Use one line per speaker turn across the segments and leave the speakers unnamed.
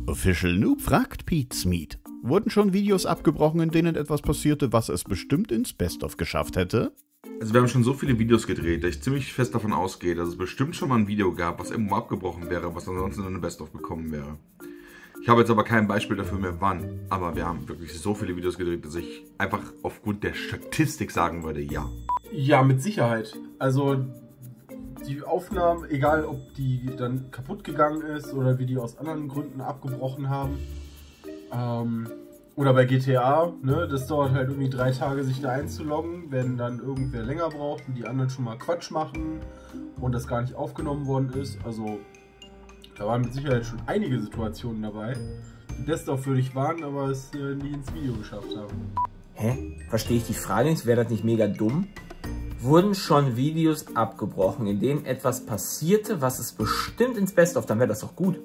Official Noob fragt Pete's Meat. Wurden schon Videos abgebrochen, in denen etwas passierte, was es bestimmt ins Best-of geschafft hätte?
Also wir haben schon so viele Videos gedreht, dass ich ziemlich fest davon ausgehe, dass es bestimmt schon mal ein Video gab, was irgendwo abgebrochen wäre, was ansonsten in eine Best-of gekommen wäre. Ich habe jetzt aber kein Beispiel dafür mehr wann, aber wir haben wirklich so viele Videos gedreht, dass ich einfach aufgrund der Statistik sagen würde, ja.
Ja, mit Sicherheit. Also die Aufnahmen, egal ob die dann kaputt gegangen ist oder wir die aus anderen Gründen abgebrochen haben. Oder bei GTA, ne, das dauert halt irgendwie 3 Tage, sich da einzuloggen, wenn dann irgendwer länger braucht und die anderen schon mal Quatsch machen und das gar nicht aufgenommen worden ist. Also da waren mit Sicherheit schon einige Situationen dabei, die Best-of würdig waren, aber es nie ins Video geschafft haben.
Hä? Verstehe ich die Frage nicht? Wäre das nicht mega dumm? Wurden schon Videos abgebrochen, in denen etwas passierte, was es bestimmt ins Best-of, dann wäre das doch gut.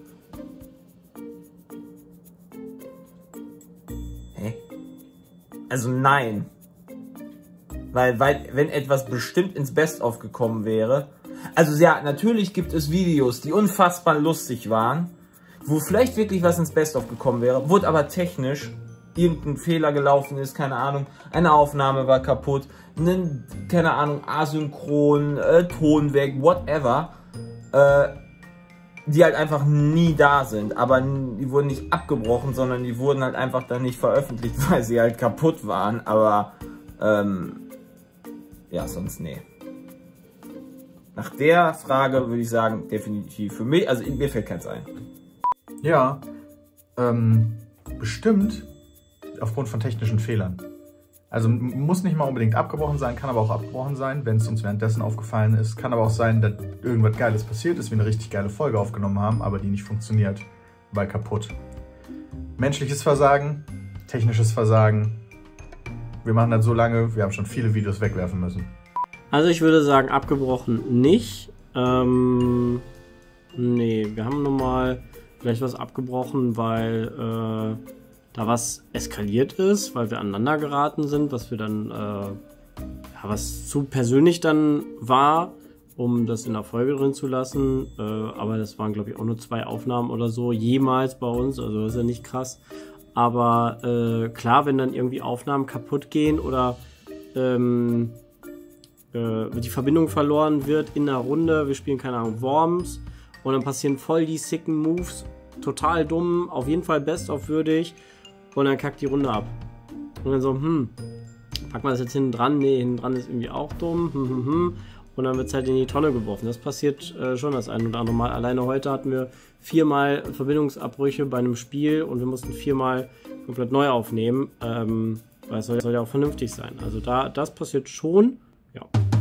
Hä? Also nein. Weil wenn etwas bestimmt ins Best-of gekommen wäre, also ja, natürlich gibt es Videos, die unfassbar lustig waren, wo vielleicht wirklich was ins Best-of gekommen wäre, wurde aber technisch irgendein Fehler gelaufen ist, keine Ahnung, eine Aufnahme war kaputt, keine Ahnung, asynchron, Ton weg, whatever, die halt einfach nie da sind, aber die wurden nicht abgebrochen, sondern die wurden halt einfach dann nicht veröffentlicht, weil sie halt kaputt waren, aber ja, sonst nee. Nach der Frage würde ich sagen, definitiv für mich, also mir fällt keins ein.
Ja, bestimmt aufgrund von technischen Fehlern. Also muss nicht mal unbedingt abgebrochen sein, kann aber auch abgebrochen sein, wenn es uns währenddessen aufgefallen ist. Kann aber auch sein, dass irgendwas Geiles passiert ist, wir eine richtig geile Folge aufgenommen haben, aber die nicht funktioniert, weil kaputt. Menschliches Versagen, technisches Versagen. Wir machen das so lange, wir haben schon viele Videos wegwerfen müssen.
Also ich würde sagen, abgebrochen nicht. Nee, wir haben nochmal vielleicht was abgebrochen, weil da was eskaliert ist, weil wir aneinander geraten sind, was wir dann, ja, was zu persönlich dann war, um das in der Folge drin zu lassen. Aber das waren, glaube ich, auch nur 2 Aufnahmen oder so, jemals bei uns, also das ist ja nicht krass. Aber klar, wenn dann irgendwie Aufnahmen kaputt gehen oder die Verbindung verloren wird in einer Runde, wir spielen, keine Ahnung, Worms und dann passieren voll die sicken Moves, total dumm, auf jeden Fall Best-of würdig und dann kackt die Runde ab. Und dann so, packen wir das jetzt hinten dran? Nee, hinten dran ist irgendwie auch dumm, und dann wird es halt in die Tonne geworfen. Das passiert schon das ein oder andere Mal. Alleine heute hatten wir 4-mal Verbindungsabbrüche bei einem Spiel und wir mussten 4-mal komplett neu aufnehmen, weil es soll ja auch vernünftig sein. Also das passiert schon, ja.